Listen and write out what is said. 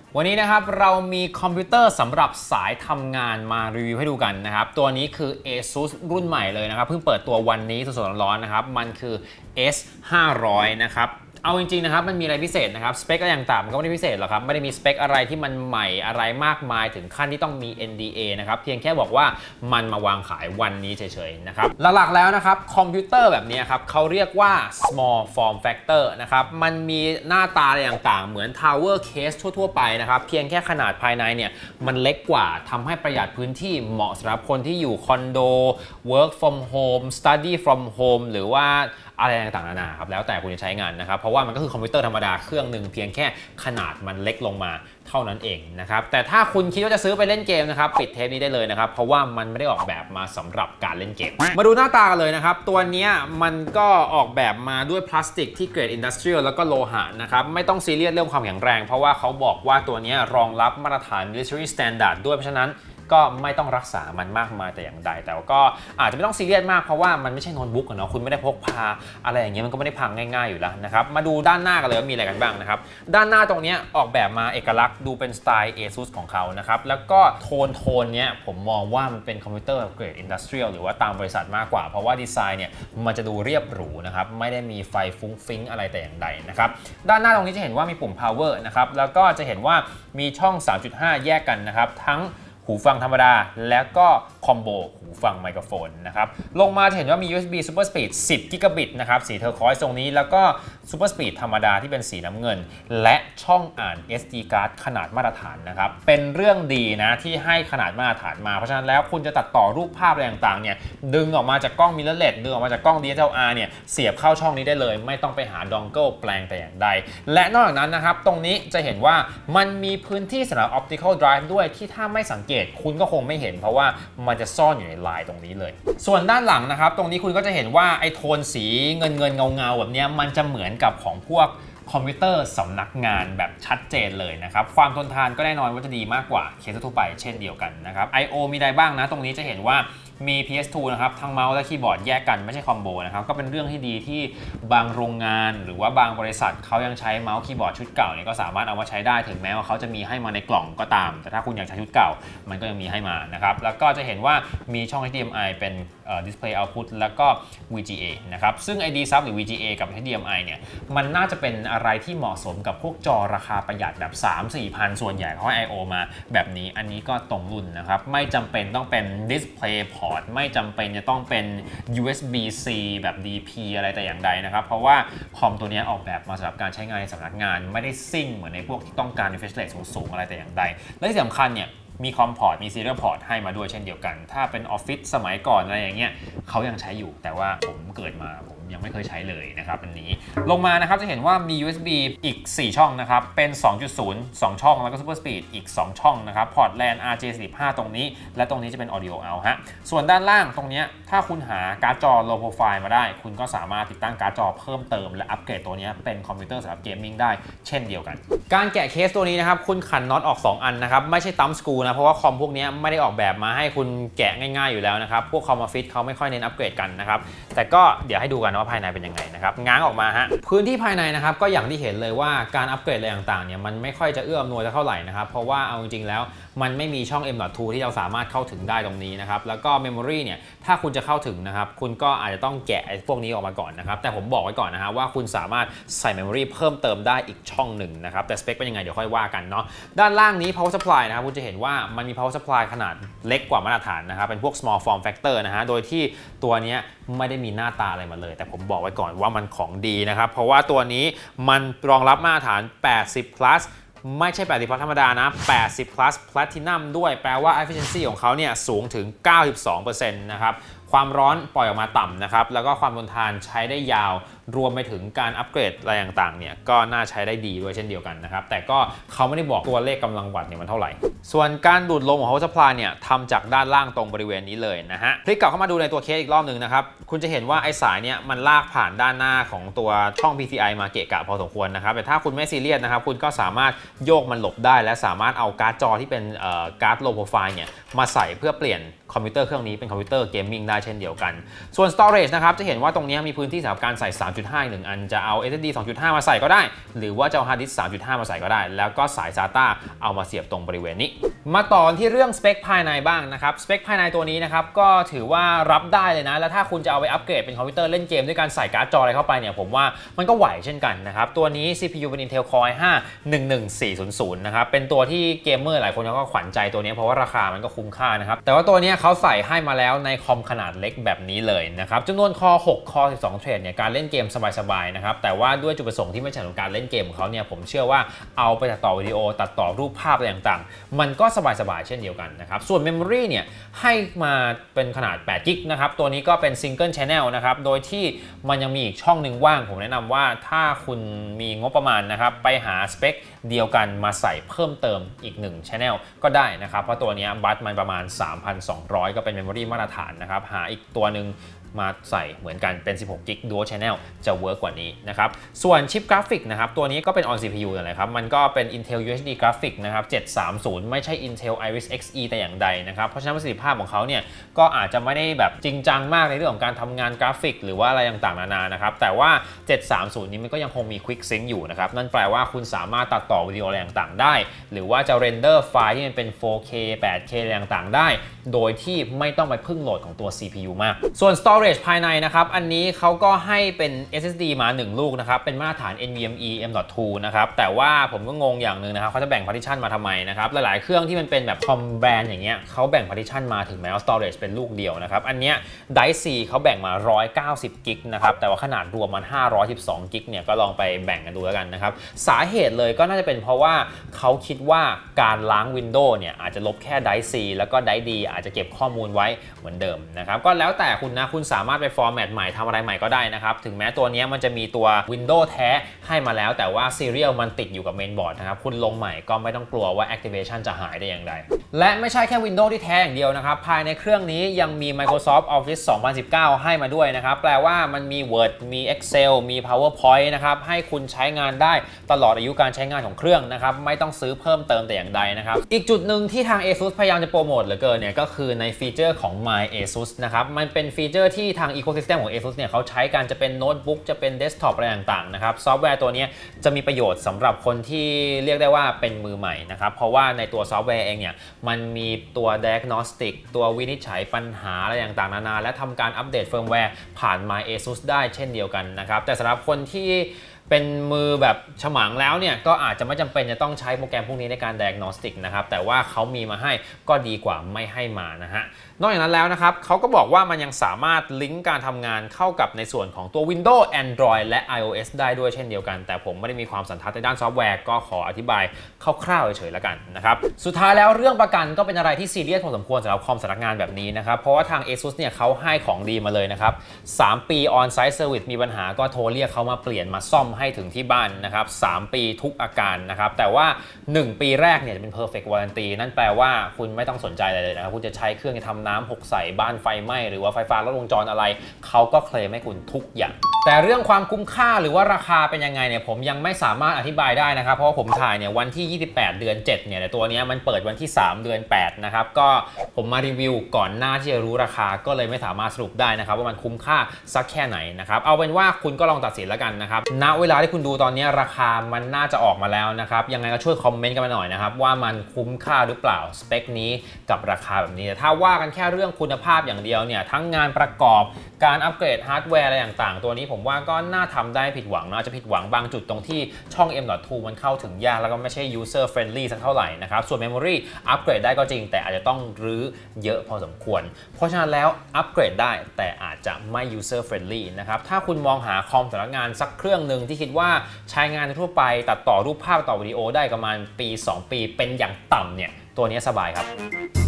วันนี้นะครับเรามีคอมพิวเตอร์สำหรับสายทำงานมารีวิวให้ดูกันนะครับตัวนี้คือ ASUS รุ่นใหม่เลยนะครับเพิ่งเปิดตัววันนี้สดๆร้อนๆนะครับมันคือ S500 นะครับเอาจริงๆนะครับมันมีอะไรพิเศษนะครับสเปคอะไรต่างๆมันก็ไม่ได้พิเศษหรอกครับไม่ได้มีสเปคอะไรที่มันใหม่อะไรมากมายถึงขั้นที่ต้องมี NDA นะครับเพียงแค่บอกว่ามันมาวางขายวันนี้เฉยๆนะครับหลักๆแล้วนะครับคอมพิวเตอร์แบบนี้ครับเขาเรียกว่า small form factor นะครับมันมีหน้าตาอะไรต่างๆเหมือน tower case ทั่วๆไปนะครับเพียงแค่ขนาดภายในเนี่ยมันเล็กกว่าทำให้ประหยัดพื้นที่เหมาะสำหรับคนที่อยู่คอนโด work from home study from home หรือว่าอะไรต่างๆนานาครับแล้วแต่คุณจะใช้งานนะครับเพราะว่ามันก็คือคอมพิวเตอร์ธรรมดาเครื่องหนึ่งเพียงแค่ขนาดมันเล็กลงมาเท่านั้นเองนะครับแต่ถ้าคุณคิดว่าจะซื้อไปเล่นเกมนะครับปิดเทปนี้ได้เลยนะครับเพราะว่ามันไม่ได้ออกแบบมาสำหรับการเล่นเกมมาดูหน้าตากันเลยนะครับตัวนี้มันก็ออกแบบมาด้วยพลาสติกที่เกรดอินดัสเทรียลแล้วก็โลหะนะครับไม่ต้องซีเรียสเรื่องความแข็งแรงเพราะว่าเขาบอกว่าตัวนี้รองรับมาตรฐาน military standard ด้วยเพราะฉะนั้นก็ไม่ต้องรักษามันมากมายแต่อย่างใดแต่ก็อาจจะไม่ต้องซีเรียสมากเพราะว่ามันไม่ใช่โน้ตบุ๊กเนาะคุณไม่ได้พกพาอะไรอย่างเงี้ยมันก็ไม่ได้พังง่ายๆอยู่แล้วนะครับมาดูด้านหน้ากันเลยว่ามีอะไรกันบ้างนะครับด้านหน้าตรงนี้ออกแบบมาเอกลักษณ์ดูเป็นสไตล์ ASUS ของเขานะครับแล้วก็โทนเนี้ยผมมองว่ามันเป็นคอมพิวเตอร์เกรดอินดัสเทรียลหรือว่าตามบริษัทมากกว่าเพราะว่าดีไซน์เนี่ยมันจะดูเรียบหรูนะครับไม่ได้มีไฟฟุ้งฟิ้งอะไรแต่อย่างใดนะครับด้านหน้าตรงนี้จะเห็นว่ามีปุ่ม power นะครับแล้วก็จะเห็นว่ามีช่อง 3.5 แยกกันนะครับทั้งหูฟังธรรมดาแล้วก็คอมโบหูฟังไมโครโฟนนะครับลงมาจะเห็นว่ามี USB Super Speed 10 Gigabit นะครับสีเทอร์คอยส์ตรงนี้แล้วก็ Super Speed ธรรมดาที่เป็นสีน้ำเงินและช่องอ่าน SD card ขนาดมาตรฐานนะครับเป็นเรื่องดีนะที่ให้ขนาดมาตรฐานมาเพราะฉะนั้นแล้วคุณจะตัดต่อรูปภาพอะไรต่างๆเนี่ยดึงออกมาจากกล้อง mirrorless ดึงออกมาจากกล้อง DSLR เนี่ยเสียบเข้าช่องนี้ได้เลยไม่ต้องไปหาดองเกิลแปลงแต่อย่างใดและนอกจากนั้นนะครับตรงนี้จะเห็นว่ามันมีพื้นที่สำหรับ Optical Drive ด้วยที่ถ้าไม่สังเกตคุณก็คงไม่เห็นเพราะว่ามันจะซ่อนอยู่ในลายตรงนี้เลยส่วนด้านหลังนะครับตรงนี้คุณก็จะเห็นว่าไอ้โทนสีเงินเงาแบบนี้มันจะเหมือนกับของพวกคอมพิวเตอร์สำนักงานแบบชัดเจนเลยนะครับความทนทานก็แน่นอนว่าจะดีมากกว่าเคสทั่วไปเช่นเดียวกันนะครับ I/O มีอะไรบ้างนะตรงนี้จะเห็นว่ามี PS2 นะครับทั้งเมาส์และคีย์บอร์ดแยกกันไม่ใช่คอมโบนะครับก็เป็นเรื่องที่ดีที่บางโรงงานหรือว่าบางบริษัทเขายังใช้เมาส์คีย์บอร์ดชุดเก่าเนี่ยก็สามารถเอามาใช้ได้ถึงแม้ว่าเขาจะมีให้มาในกล่องก็ตามแต่ถ้าคุณอยากใช้ชุดเก่ามันก็ยังมีให้มานะครับแล้วก็จะเห็นว่ามีช่อง HDMI เป็น Display Output แล้วก็ VGA นะครับซึ่ง ID Sub หรือ VGA กับ HDMI เนี่ยมันน่าจะเป็นอะไรที่เหมาะสมกับพวกจอราคาประหยัดแบบ 3-4 พันส่วนใหญ่เขาให้ I/O มาแบบนี้อันนี้ก็ตรงรุ่นนะครับไม่จำเป็นต้องเป็น Display Port ไม่จำเป็นจะต้องเป็น USB-C แบบ DP อะไรแต่อย่างใดนะครับเพราะว่าคอมตัวนี้ออกแบบมาสำหรับการใช้งานในสำนักงานไม่ได้ซิ่งเหมือนในพวกที่ต้องการ refresh rate สูงๆอะไรแต่อย่างใดและที่สำคัญเนี่ยมีคอมพอร์ตมีซีเรียลพอร์ตให้มาด้วยเช่นเดียวกันถ้าเป็นออฟฟิศสมัยก่อนอะไรอย่างเงี้ยเขายังใช้อยู่แต่ว่าผมเกิดมาผมยังไม่เคยใช้เลยนะครับอันนี้ลงมานะครับจะเห็นว่ามี USB อีก4ช่องนะครับเป็น 2.0 2 ช่องแล้วก็ Super Speed อีก2ช่องนะครับพอร์ต LAN RJ45 ตรงนี้และตรงนี้จะเป็น Audio Out ฮะส่วนด้านล่างตรงนี้ถ้าคุณหาการ์ดจอ Low Profile มาได้คุณก็สามารถติดตั้งการ์ดจอเพิ่มเติมและอัปเกรดตัวนี้เป็นคอมพิวเตอร์สำหรับเกมมิ่งได้เช่นเดียวกันการแกะเคสตัวนี้นะครับคุณขันน็อตออก2อันนะครับไม่ใช่ตั้มสกรูนะเพราะว่าคอมพวกนี้ไม่ได้ออกแบบมาให้คุณแกะง่ายๆอยู่แล้วนะครับพวกคอมออฟฟิศเขาไม่ค่อยเน้นอัปเกรดกันนะครับแต่ก็เดี๋ยวให้ดูกันว่าภายในเป็นยังไงนะครับง้างออกมาฮะพื้นที่ภายในนะครับก็อย่างที่เห็นเลยว่าการอัปเกรดอะไรต่างๆเนี่ยมันไม่ค่อยจะเอื้ออำนวยเท่าไหร่นะครับเพราะว่าเอาจริงๆแล้วมันไม่มีช่อง M.2 ที่เราสามารถเข้าถึงได้ตรงนี้นะครับแล้วก็ Memory เนี่ยถ้าคุณจะเข้าถึงนะครับคุณก็อาจจะต้องแกะไอ้พวกนี้ออกมาก่อนนะครับแต่ผมบอกไว้ก่อนนะฮะว่าคุณสามารถใส่ Memory เพิ่มเติมได้อีกช่องหนึ่งนะครับแต่สเปคเป็นยังไงเดี๋ยวค่อยว่ากันเนาะด้านล่างนี้ Power Supply นะครับคุณจะเห็นว่ามันมี Power Supply ขนาดเล็กกว่ามาตรฐานนะครับเป็นพวก small form factor นะฮะโดยที่ตัวนี้ไม่ได้มีหน้าตาอะไรมาเลยแต่ผมบอกไว้ก่อนว่ามันของดีนะครับเพราะว่าตัวนี้มันรองรับมาตรฐาน 80 plus ไม่ใช่80 plus ธรรมดานะ80 plus platinum ด้วยแปลว่า efficiency ของเขาเนี่ยสูงถึง 92% นะครับความร้อนปล่อยออกมาต่ำนะครับแล้วก็ความทนทานใช้ได้ยาวรวมไปถึงการอัปเกรดอะไรต่างๆเนี่ยก็น่าใช้ได้ดีด้วยเช่นเดียวกันนะครับแต่ก็เขาไม่ได้บอกตัวเลขกำลังวัตต์เนี่ยมันเท่าไหร่ส่วนการดูดลมของ Power Supply เนี่ยทำจากด้านล่างตรงบริเวณนี้เลยนะฮะคลิกกลับเข้ามาดูในตัวเคสอีกรอบหนึ่งนะครับคุณจะเห็นว่าไอ้สายเนี่ยมันลากผ่านด้านหน้าของตัวช่อง PCI มาเกะกะพอสมควรนะครับแต่ถ้าคุณไม่ซีเรียสนะครับคุณก็สามารถโยกมันหลบได้และสามารถเอาการ์ดจอที่เป็นการ์ด low profile เนี่ยมาใส่เพื่อเปลี่ยนคอมพิวเตอร์เครื่องนี้เป็นคอมพิวเตอร์เกมมิ่งได้เช่นเดียวกันส่วน storage นะครับจะเห็นว่าตรงนี้มีพื้นที่สำหรับการใส่ 3.5 อีก1อันจะเอา SSD 2.5 มาใส่ก็ได้หรือว่าจะเอา hard disk 3.5 มาใส่ก็ได้แล้วก็สาย SATA เอามาเสียบตรงบริเวณนี้มาต่อที่เรื่องสเปคภายในบ้างนะครับสเปคภายในตัวนี้นะครับก็ถือว่ารับได้เลยนะแล้วถ้าคุณจะเอาไปอัปเกรดเป็นคอมพิวเตอร์เล่นเกมด้วยการใส่การ์ดจออะไรเข้าไปเนี่ยผมว่ามันก็ไหวเช่นกันนะครับตัวนี้ CPU เป็น Intel Core i5 11400นะครับเป็นตัวที่เกมเมอร์หลายคนก็ขวัญใจตัวนี้เพราะว่าราคามันก็คุ้มค่านะครับแต่ว่าตัวนี้เขาใส่ให้มาแล้วในคอมขนาดเล็กแบบนี้เลยนะครับจำนวนคอ6คอ12เทรดเนี่ยการเล่นเกมสบายๆนะครับแต่ว่าด้วยจุดประสงค์ที่ไม่ใช่ของการเล่นเกมของเขาเนี่ยผมเชื่อว่าเอาไปตัดต่อวิดีโอตัดต่อรูปภาพอะไรต่างๆมันก็สบายๆเช่นเดียวกันนะครับส่วน Memory เนี่ยให้มาเป็นขนาด8 GB นะครับตัวนี้ก็เป็น Single Channel นะครับโดยที่มันยังมีอีกช่องหนึ่งว่างผมแนะนำว่าถ้าคุณมีงบประมาณนะครับไปหาสเปคเดียวกันมาใส่เพิ่มเติมอีก1 Channel ก็ได้นะครับเพราะตัวนี้บัตมันประมาณ 3,200 ก็เป็น Memory มาตรฐานนะครับหาอีกตัวหนึ่งมาใส่เหมือนกันเป็น16 GB Dual Channel จะเวิร์กกว่านี้นะครับส่วนชิปกราฟิกนะครับตัวนี้ก็เป็น on CPU นั่นแหละครับมันก็เป็น Intel UHD Graphic นะครับ730ไม่ใช่ Intel Iris Xe แต่อย่างใดนะครับเพราะฉะนั้นประสิทธิภาพของเขาเนี่ยก็อาจจะไม่ได้แบบจริงจังมากในเรื่องของการทำงานกราฟิกหรือว่าอะไรต่างๆนานานะครับแต่ว่า730นี้มันก็ยังคงมี Quick Sync อยู่นะครับนั่นแปลว่าคุณสามารถตัดต่อวิดีโออะไรต่างๆได้หรือว่าจะเรนเดอร์ไฟล์ที่มันเป็น 4K 8K อะไรต่างๆได้โดยที่ไม่ต้องไปพึ่งโหลดของตัว CPU มากส่วน storage ภายในนะครับอันนี้เขาก็ให้เป็น SSD มา1ลูกนะครับเป็นมาตรฐาน NVMe M.2 นะครับแต่ว่าผมก็งงอย่างหนึ่งนะครับเขาจะแบ่ง partition มาทำไมนะครับหลายๆเครื่องที่มันเป็นแบบคอมแบรนด์อย่างเงี้ยเขาแบ่ง partition มาถึงแม้ว่า storage เป็นลูกเดียวนะครับอันเนี้ย Drive C เขาแบ่งมา190 กิกนะครับแต่ว่าขนาดรวมมัน512 กิกเนี่ยก็ลองไปแบ่งกันดูแล้วกันนะครับสาเหตุเลยก็น่าจะเป็นเพราะว่าเขาคิดว่าการล้าง Windows เนี่ยอาจจะลบแค่ Drive C แล้วก็ Drive D อาจจะเก็บข้อมูลไว้เหมือนเดิมนะครับก็แล้วแต่คุณนะคุณสามารถไปฟอร์แมตใหม่ทำอะไรใหม่ก็ได้นะครับถึงแม้ตัวนี้มันจะมีตัว Windows แท้ให้มาแล้วแต่ว่า Serial มันติดอยู่กับเมนบอร์ดนะครับคุณลงใหม่ก็ไม่ต้องกลัวว่า Activation จะหายได้อย่างไรและไม่ใช่แค่ Windows ที่แท้อย่างเดียวนะครับภายในเครื่องนี้ยังมี Microsoft Office 2019 ให้มาด้วยนะครับแปลว่ามันมี Word มี Excel มี PowerPoint นะครับให้คุณใช้งานได้ตลอดอายุการใช้งานของเครื่องนะครับไม่ต้องซื้อเพิ่มเติมแต่อย่างใดนะครับอีกจุดหนึ่งที่ทาง ASUS พยายามจะโปรโมทเหลือเกินเนี่ยก็คือในฟีเจอร์ของ My ASUS นะครับมันเป็นฟีเจอร์ที่ทาง Ecosystem ของ ASUS เนี่ยเขาใช้กันจะเป็นโน้ตบุ๊กจะเป็นเดสก์ท็อปอะไรต่างๆนะครับซอฟต์แวร์ตัวนี้จะมีประโยชน์สำหรับคนที่เรียกได้ว่าเป็นมือใหม่นะครับเพราะว่าในตัวซอฟต์แวร์เองเนี่ยมันมีตัว Diagnostic ตัววินิจฉัยปัญหาอะไรต่างๆนานาและทำการอัปเดตเฟิร์มแวร์ผ่าน My ASUS ได้เช่นเดียวกันนะครับแต่สำหรับคนที่เป็นมือแบบฉมังแล้วเนี่ยก็อาจจะไม่จำเป็นจะต้องใช้โปรแกรมพวกนี้ในการ Diagnostic นะครับแต่ว่าเขามีมาให้ก็ดีกว่าไม่ให้มานะฮะนอกจากนั้นแล้วนะครับเขาก็บอกว่ามันยังสามารถลิงก์การทำงานเข้ากับในส่วนของตัว Windows Android และ iOS ได้ด้วยเช่นเดียวกันแต่ผมไม่ได้มีความสันทัดในด้านซอฟต์แวร์ก็ขออธิบายคร่าวๆเฉยๆแล้วกันนะครับสุดท้ายแล้วเรื่องประกันก็เป็นอะไรที่ซีเรียสพอสมควรสำหรับคอมสำนักงานแบบนี้นะครับเพราะว่าทาง ASUS เนี่ยเขาให้ของดีมาเลยนะครับ3 ปี On-Site Service มีปัญหาก็โทรเรียกเขามาเปลี่ยนมาซ่อมให้ถึงที่บ้านนะครับ3 ปีทุกอาการนะครับแต่ว่า1 ปีแรกเนี่ยจะเป็น Perfect Warranty นั่นแปลว่าคุณไม่ต้องสนใจอะไรเลยนะครับคุณจะใช้เครื่องทำน้ำหกใส่บ้านไฟไหม้หรือว่าไฟฟ้าลัดวงจรอะไรเขาก็เคลมให้คุณทุกอย่างแต่เรื่องความคุ้มค่าหรือว่าราคาเป็นยังไงเนี่ยผมยังไม่สามารถอธิบายได้นะครับเพราะว่าผมถ่ายเนี่ยวันที่28เดือน7เนี่ยแต่ตัวนี้มันเปิดวันที่3เดือน8นะครับก็ผมมารีวิวก่อนหน้าที่จะรู้ราคาก็เลยไม่สามารถสรุปได้นะครับว่ามันคุ้มค่าสักแค่ไหนนะครับเอาเป็นว่าคุณก็ลองตัดสินแล้วกันนะครับณเวลาที่คุณดูตอนนี้ราคามันน่าจะออกมาแล้วนะครับยังไงก็ช่วยคอมเมนต์กันมาหน่อยนะครับว่ามันคุ้มค่าหรือเปล่าสเปคนี้กับราคาแบบนี้แต่ถ้าว่ากันแค่เรื่องคุณภาพอย่างเดียวเนี่ยทั้งงานประกอบการอัปเกรดฮาร์ดแวร์อะไรต่างๆตัวนี้ผมว่าก็น่าทำได้ผิดหวังนะจะผิดหวังบางจุดตรงที่ช่อง M.2 มันเข้าถึงยากแล้วก็ไม่ใช่ user friendly สักเท่าไหร่นะครับส่วน memory อัปเกรดได้ก็จริงแต่อาจจะต้องรื้อเยอะพอสมควรเพราะฉะนั้นแล้วอัปเกรดได้แต่อาจจะไม่ user friendly นะครับถ้าคุณมองหาคอมสำนักงานสักเครื่องหนึ่งที่คิดว่าใช้งานทั่วไปตัดต่อรูปภาพต่อวิดีโอได้ประมาณปี 2 ปีเป็นอย่างต่ำเนี่ยตัวนี้สบายครับ